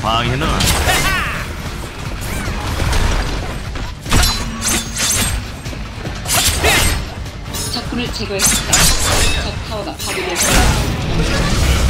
방해는 안 돼. 적군을 제거했습니다. 적 타워가 파괴되었습니다.